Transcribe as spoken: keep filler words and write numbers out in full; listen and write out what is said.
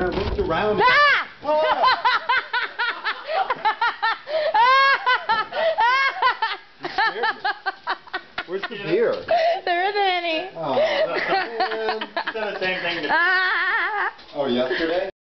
looked around. Ah! Oh! You scared me. Where's the beer? There isn't any. Oh, man. It's done the same thing to Ah! Oh, yesterday?